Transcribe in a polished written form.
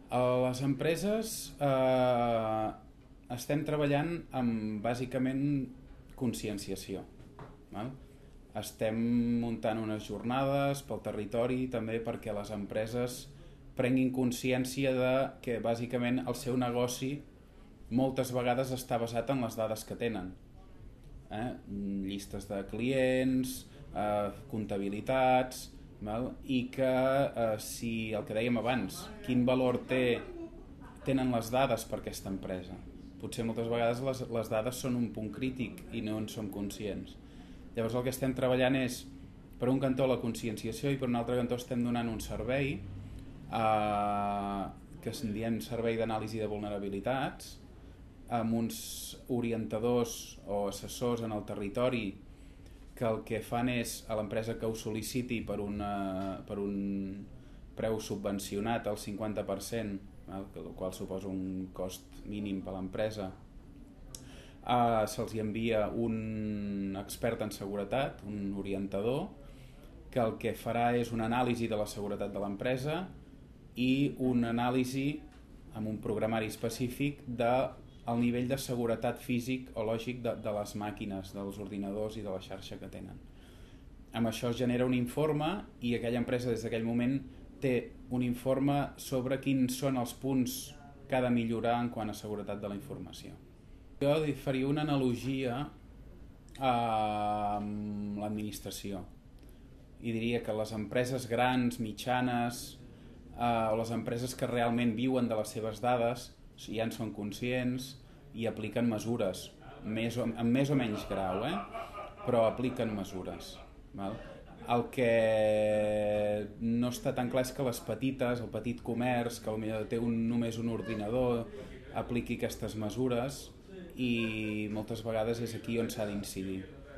A les empreses estem treballant amb, bàsicament, conscienciació. Val? Estem muntant unes jornades pel territori també perquè les empreses prenguin consciència de que, bàsicament, el seu negoci moltes vegades està basat en les dades que tenen. Llistes de clients, comptabilitats, val? I que si el que dèiem abans, quin valor tenen les dades per aquesta empresa. Potser moltes vegades les dades són un punt crític i no en som conscients. Llavors el que estem treballant és, per un cantó, la conscienciació, i per un altre cantó estem donant un servei que en diem servei d'anàlisi de vulnerabilitats, amb uns orientadors o assessors en el territori que el que fan és a l'empresa que ho sol·liciti per un preu subvencionat al 50%, el qual suposa un cost mínim per a l'empresa, se'ls envia un expert en seguretat, un orientador, que el que farà és una anàlisi de la seguretat de l'empresa i una anàlisi amb un programari específic del nivell de seguretat físic o lògic de les màquines, dels ordinadors i de la xarxa que tenen. Amb això es genera un informe i aquella empresa des d'aquell moment té un informe sobre quins són els punts que ha de millorar en quant a seguretat de la informació. Jo faria una analogia amb l'administració i diria que les empreses grans, mitjanes o les empreses que realment viuen de les seves dades ja en són conscients i apliquen mesures, amb més o menys grau, però apliquen mesures. Val? El que no està tan clar és que les petites, el petit comerç, que potser té només un ordinador, apliqui aquestes mesures i moltes vegades és aquí on s'ha d'incidir.